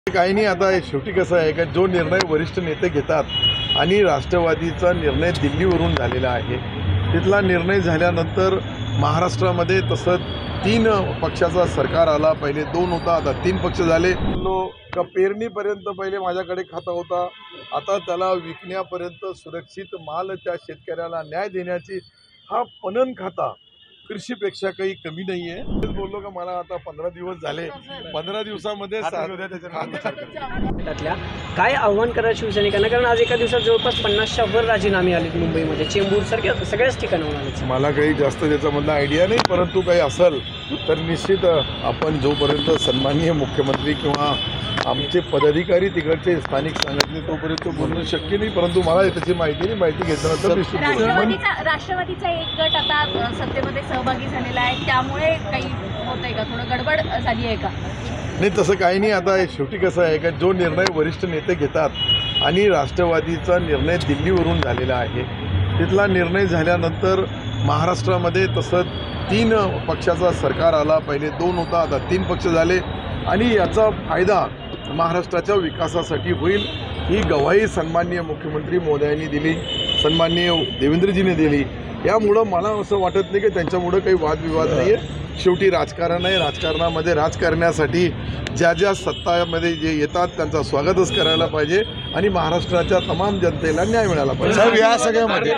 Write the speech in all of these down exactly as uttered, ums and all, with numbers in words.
काही नाही, आता शेवटी कसं आहे का जो निर्णय वरिष्ठ नेते घेतात आणि राष्ट्रवादीचा निर्णय दिल्लीवरून झालेला आहे, तिथला निर्णय झाल्यानंतर महाराष्ट्रामध्ये तसं तीन पक्षाचा सरकार आला. पहिले दोन होता, आता तीन पक्ष झाले. लो का पेरणीपर्यंत पहिले माझ्याकडे खाता होता, आता त्याला विकण्यापर्यंत सुरक्षित माल त्या शेतकऱ्याला न्याय देण्याची हा पणन खाता कृषीपेक्षा काही कमी नाही आहे. बोललो का मला आता पंधरा दिवस झाले, पंधरा दिवसामध्ये त्यातल्या काय आव्हान करा शिवसैनिकांना, कारण आज एका दिवसात जवळपास पन्नासच्या वर राजीनामे आलेत मुंबईमध्ये, चेंबूर सारख्या सगळ्याच ठिकाणाहून आले. मला काही जास्त त्याच्यामधला आयडिया नाही, परंतु काही असेल तर निश्चित आपण जोपर्यंत सन्माननीय मुख्यमंत्री किंवा आमचे पदाधिकारी तिकडचे स्थानिक सांगितले तोपर्यंत बोलणं शक्य नाही, परंतु मला त्याची माहिती नाही, माहिती घेतल्यानंतर निश्चित राष्ट्रवादीचा राष्ट्रवादीचा एक गट आता सत्तेमध्ये सहभागी झालेला आहे, त्यामुळे काही होत आहे का, थोडं गडबड झाली आहे का? नाही, तसं काही नाही. आता शेवटी कसं आहे का जो निर्णय वरिष्ठ नेते घेतात आणि राष्ट्रवादीचा निर्णय दिल्लीवरून झालेला आहे, तिथला निर्णय झाल्यानंतर महाराष्ट्रामध्ये तसं तीन पक्षाचा सरकार आला. पहिले दोन होता, आता तीन पक्ष झाले आणि याचा फायदा महाराष्ट्राच्या विकासासाठी होईल ही ग्वाही सन्माननीय मुख्यमंत्री महोदयांनी दिली, सन्माननीय देवेंद्रजीने दिली. यामुळं मला असं वाटत नाही की त्यांच्यामुळं काही वादविवाद नाही आहे. शेवटी राजकारण आहे, राजकारणामध्ये राजकारण्यासाठी ज्या ज्या सत्तामध्ये जे येतात त्यांचं स्वागतच करायला पाहिजे आणि महाराष्ट्राच्या तमाम जनतेला न्याय मिळाला पाहिजे. साहेब, या सगळ्यामध्ये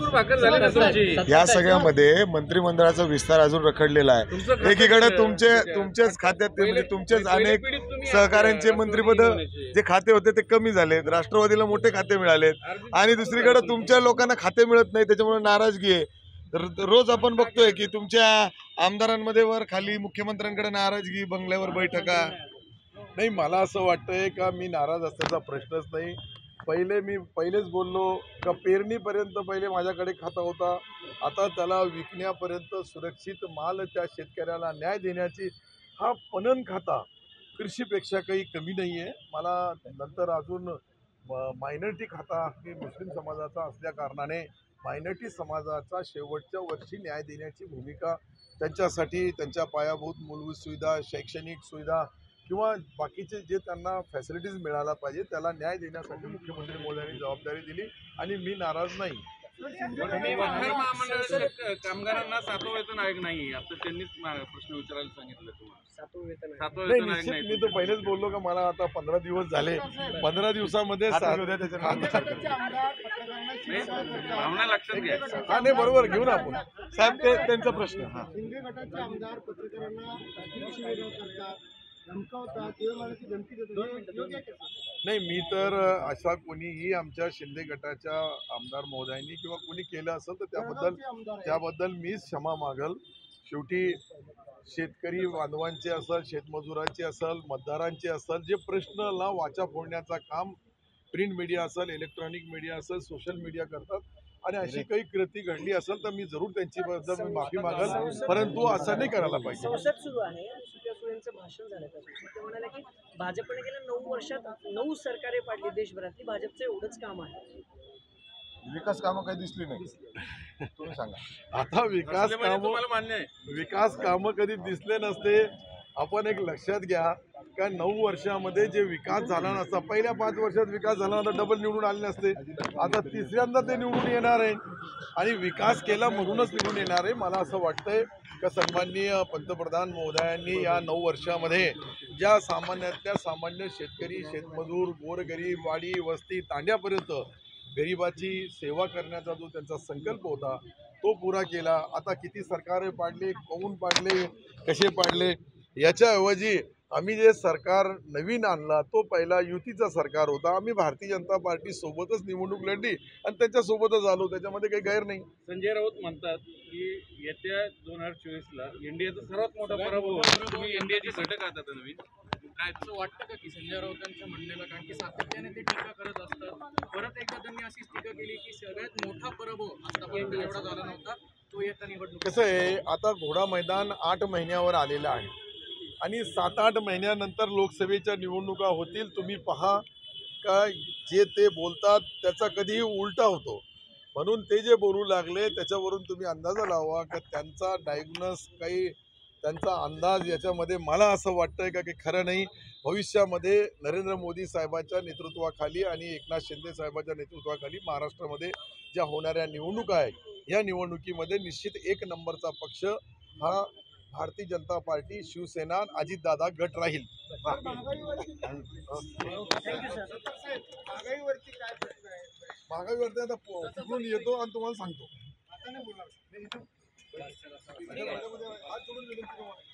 या सगळ्यामध्ये मंत्रिमंडळाचा विस्तार अजून रखडलेला आहे. एकीकडे तुमचे तुमचेच खात्यात म्हणजे तुमचेच अनेक सहकाऱ्यांचे मंत्रिपद जे खाते होते ते कमी झालेत, राष्ट्रवादीला मोठे खाते मिळालेत आणि दुसरीकडे तुमच्या लोकांना खाते मिळत नाही, त्याच्यामुळे नाराजगी आहे. रोज आपण बघतोय की तुमच्या आमदारांमध्ये वर खाली मुख्यमंत्र्यांकडे नाराजगी, बंगल्यावर बैठका. नाही, मला असं वाटतंय का मी नाराज असण्याचा प्रश्नच नाही. पहिले मी पहिलेच बोललो का पेरणीपर्यंत पहिले माझ्याकडे खाता होता, आता त्याला विकण्यापर्यंत सुरक्षित माल त्या शेतकऱ्याला न्याय देण्याची हा पणन खाता कृषीपेक्षा काही कमी नाही आहे. मला नंतर अजून मायनॉरिटी खाता ही मुस्लिम समाजाचा असल्या कारणाने मायनॉरिटी समाजाचा शेवटच्या वर्षी न्याय देण्याची भूमिका त्यांच्यासाठी त्यांच्या पायाभूत मूलभूत सुविधा, शैक्षणिक सुविधा किंवा बाकीचे जे त्यांना फॅसिलिटीज मिळायला पाहिजे त्याला न्याय देण्यासाठी मुख्यमंत्री महोदयांनी जबाबदारी दिली आणि मी नाराज नाही. कामगारांना सातवं वेतन आयोग नाही, आता त्यांनीच प्रश्न विचारायला सांगितलं तुम्हाला. नाही, निश्चित मी तर पहिलेच बोललो का मला आता पंधरा दिवस झाले, पंधरा दिवसामध्ये भावना लक्षात घ्या. हा नाही, बरोबर घेऊ ना आपण. साहेब, ते त्यांचा प्रश्न. हा, नाही, मी तर अशा कोणीही आमच्या शिंदे गटाच्या आमदार महोदयांनी किंवा कोणी केलं असेल तर त्याबद्दल त्याबद्दल मीच क्षमा मागल. शेवटी शेतकरी बांधवांचे असेल, शेतमजुरांचे असेल, मतदारांचे असेल, जे प्रश्नाला वाचा फोडण्याचं काम प्रिंट मीडिया असेल, इलेक्ट्रॉनिक मीडिया असेल, सोशल मीडिया करतात आणि अशी काही कृती घडली असेल तर मी जरूर त्यांची बद्दल माफी मागल, परंतु असं नाही करायला पाहिजे. संसद सुरू आहे, सुप्रिया सुळेंचं भाषण झालं त्याच्यात ते म्हणाले की भाजपने गेल्या नऊ वर्षात नऊ सरकारे पाडली देशभरातली, भाजपचं एवढंच काम आहे. विकास कामं काही दिसली नाही, तुम्ही सांगा. आता विकास कामं मान्य आहे, विकास कामं कधी दिसले नसते. आपण एक लक्षात घ्या का नऊ वर्षामध्ये जे विकास झाला नसता, पहिल्या पाच वर्षात विकास झाला नसता डबल निवडून आले नसते. आता तिसऱ्यांदा ते निवडून येणार आहे आणि विकास केला म्हणूनच निवडून येणार आहे. मला असं वाटतंय का सन्माननीय पंतप्रधान महोदयांनी या नऊ वर्षामध्ये ज्या सामान्यातल्या सामान्य शेतकरी, शेतमजूर, गोरगरीब, वाडी वस्ती तांड्यापर्यंत गरिबाची सेवा करण्याचा जो त्यांचा संकल्प होता तो पुरा केला. आता किती सरकार पाडले, कोण पाडले, कसे पाडले, याच्याऐवजी आम्ही जे सरकार नवीन आणला तो पहिला युतीचा सरकार होता. आम्ही भारतीय जनता पार्टी सोबतच निवडणूक लढली आणि त्यांच्यासोबतच आलो, त्याच्यामध्ये काही गैर नाही. संजय राऊत म्हणतात की येत्या दोन हजार चोवीसला एनडीएचा सर्वात मोठा पराभव, तुम्ही एनडीएचे घटक आहात आता नवीन, काय असं वाटतं का की संजय राऊतांच्या म्हणण्याला, कारण की सातत्याने ते टीका करत असतात, परत एकदा त्यांनी अशीच टीका केली की सगळ्यात मोठा पराभव आतापर्यंत एवढा झाला नव्हता तो येत्या निवडणूक. कसं आहे, आता घोडा मैदान आठ महिन्यावर आलेलं आहे आणि सात आठ महिन्यानंतर लोकसभेच्या निवडणुका होतील. तुम्ही पहा का जे ते बोलतात त्याचा कधीही उलटा होतो, म्हणून ते जे बोलू लागले त्याच्यावरून तुम्ही अंदाजा लावा का त्यांचा डायग्नोस काही त्यांचा अंदाज याच्यामध्ये मला असं वाटतंय का की खरं नाही. भविष्यामध्ये नरेंद्र मोदी साहेबांच्या नेतृत्वाखाली आणि एकनाथ शिंदे साहेबांच्या नेतृत्वाखाली महाराष्ट्रामध्ये ज्या होणाऱ्या निवडणुका आहेत या निवडणुकीमध्ये निश्चित एक नंबरचा पक्ष हा भारतीय जनता पार्टी, शिवसेना, अजितदादा गट राहील. महागाईवरती आता तिकडून येतो आणि तुम्हाला सांगतो.